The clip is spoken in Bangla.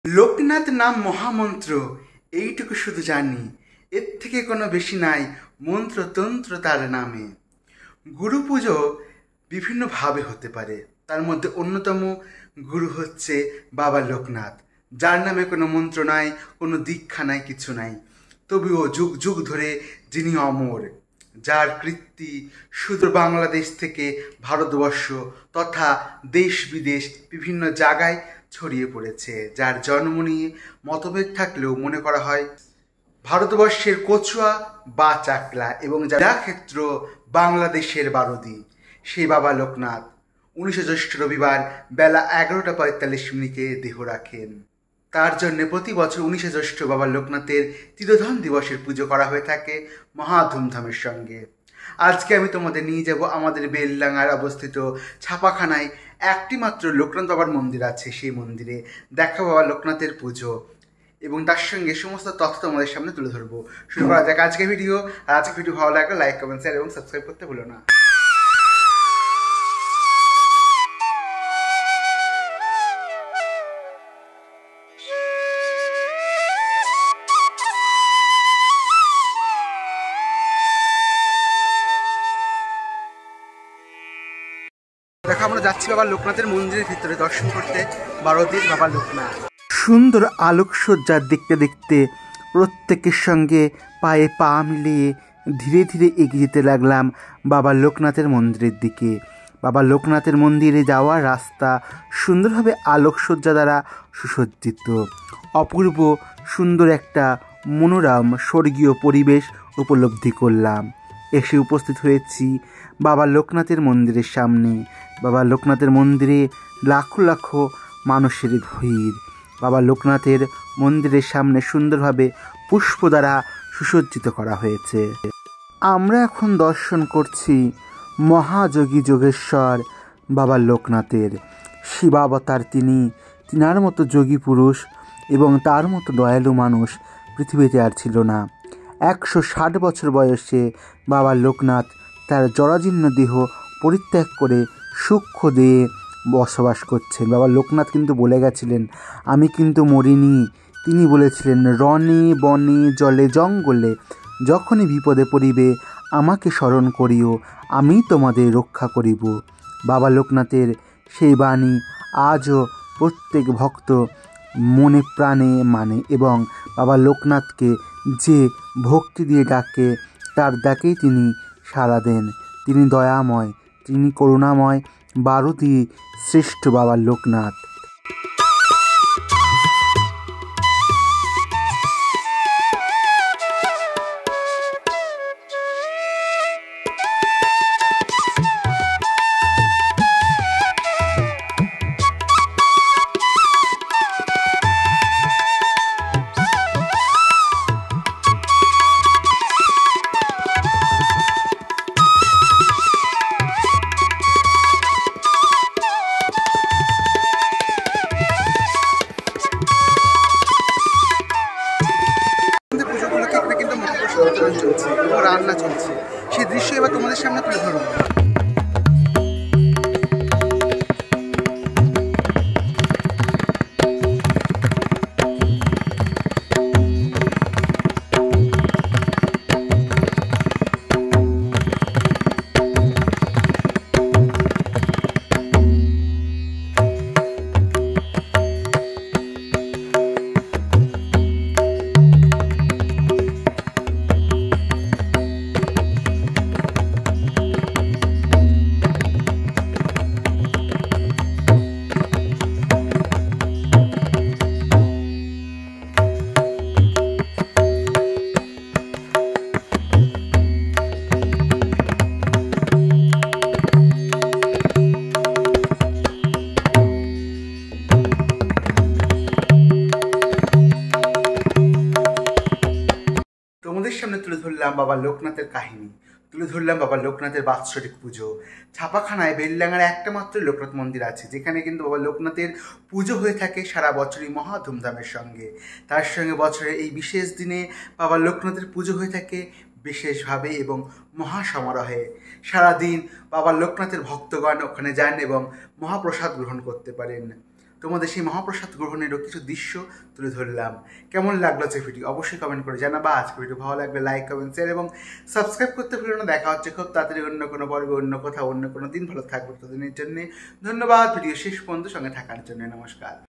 লোকনাথ নাম মহামন্ত্র, এইটুকু শুধু জানি, এর থেকে কোনো বেশি নাই মন্ত্রতন্ত্র তার নামে। গুরু পুজো বিভিন্নভাবে হতে পারে, তার মধ্যে অন্যতম গুরু হচ্ছে বাবা লোকনাথ, যার নামে কোনো মন্ত্র নাই, কোনো দীক্ষা নাই, কিছু নাই, তবুও যুগ যুগ ধরে যিনি অমর, যার কীর্তি সুদূর বাংলাদেশ থেকে ভারতবর্ষ তথা দেশ বিদেশ বিভিন্ন জায়গায় ছড়িয়ে পড়েছে, যার জন্ম নিয়ে মতভেদ থাকলেও মনে করা হয় ভারতবর্ষের কচুয়া বা চাকলা এবং যা ক্ষেত্র বাংলাদেশের বারদি, সেই বাবা লোকনাথ 19 জ্যৈষ্ঠ রবিবার বেলা 11:45 দেহ রাখেন। তার জন্য প্রতি বছর 19 জ্যৈষ্ঠ বাবা লোকনাথের তিরোধান দিবসের পুজো করা হয়ে থাকে মহা ধুমধামের সঙ্গে। আজকে আমি তোমাদের নিয়ে যাব আমাদের বেলডাঙার অবস্থিত ছাপাখানায় একটি মাত্র লোকনাথ বাবার মন্দির আছে, সেই মন্দিরে দেখা বাবা লোকনাথের পুজো এবং তার সঙ্গে সমস্ত তথ্য তোমাদের সামনে তুলে ধরবো। শুরু করা যাক আজকের ভিডিও। আর আজকের ভিডিও ভালো লাগলে লাইক, কমেন্ট, শেয়ার এবং সাবস্ক্রাইব করতে ভুলো না। দেখো, আমরা যাচ্ছি বাবা লোকনাথের মন্দিরের ভিতরে দর্শন করতে, বারোদির বাবা লোকনাথ। সুন্দর আলোকসজ্জা দেখতে দেখতে প্রত্যেকের সঙ্গে পায়ে পা মিলিয়ে ধীরে ধীরে এগিয়ে যেতে লাগলাম বাবা লোকনাথের মন্দিরের দিকে। বাবা লোকনাথের মন্দিরে যাওয়ার রাস্তা সুন্দরভাবে আলোকসজ্জা দ্বারা সুসজ্জিত, অপূর্ব সুন্দর একটা মনোরম স্বর্গীয় পরিবেশ উপলব্ধি করলাম। এসে উপস্থিত হয়েছি বাবা লোকনাথের মন্দিরের সামনে। বাবা লোকনাথের মন্দিরে লাখো লাখো মানুষের ভিড়। বাবা লোকনাথের মন্দিরের সামনে সুন্দরভাবে পুষ্প দ্বারা সুসজ্জিত করা হয়েছে। আমরা এখন দর্শন করছি মহাযোগী যোগেশ্বর বাবা লোকনাথের শিবাবতার। তিনার মতো যোগী পুরুষ এবং তার মতো দয়ালু মানুষ পৃথিবীতে আর ছিল না। 160 বছর বয়সে বাবা লোকনাথ তার জরাজীর্ণ দেহ পরিত্যাগ করে সূক্ষ্ম দেহে বসবাস করছেন। বাবা লোকনাথ কিন্তু বলে গেছিলেন, আমি কিন্তু মরিনি। তিনি বলেছিলেন, রণে বনে জলে জঙ্গলে যখনই বিপদে পড়িবে আমাকে স্মরণ করিও, আমি তোমাদের রক্ষা করিব। বাবা লোকনাথের সেই বাণী আজও প্রত্যেক ভক্ত মনে প্রাণে মানে এবং বাবা লোকনাথকে যে ভক্তি দিয়ে ডাকে তার ডাকেই তিনি সাড়া দেন। তিনি দয়াময়, তিনি করুণাময়, বারোদি শ্রেষ্ঠ বাবা লোকনাথ। চলছে এবং রান্না চলছে, সেই দৃশ্য এবার তোমাদের সামনে তুলে ধরবো। তোমাদের সামনে তুলে ধরলাম বাবা লোকনাথের কাহিনী, তুলে ধরলাম বাবা লোকনাথের বাৎসরিক পুজো। ছাপাখানায় বেলডাঙার একটা মাত্র লোকনাথ মন্দির আছে, যেখানে কিন্তু বাবা লোকনাথের পুজো হয়ে থাকে সারা বছরই মহা ধুমধামের সঙ্গে। তার সঙ্গে বছরের এই বিশেষ দিনে বাবা লোকনাথের পুজো হয়ে থাকে বিশেষভাবে এবং মহা সমারোহে। সারাদিন বাবা লোকনাথের ভক্তগণ ওখানে যান এবং মহাপ্রসাদ গ্রহণ করতে পারেন। তোমাদের সেই মহাপ্রসাদ গ্রহণেরও কিছু দৃশ্য তুলে ধরলাম। কেমন লাগলো যে ভিডিও অবশ্যই কমেন্ট করে জানাবা। আজকে ভিডিও ভালো লাগবে লাইক, কমেন্ট, শেয়ার এবং সাবস্ক্রাইব করতে ভুলো না। দেখা হচ্ছে খুব তাড়াতাড়ি অন্য কোনো পর্বে, অন্য কোথাও, অন্য কোনো দিন। ভালো থাকবে ততদিনের জন্য ধন্যবাদ। ভিডিও শেষ পর্যন্ত সঙ্গে থাকার জন্য নমস্কার।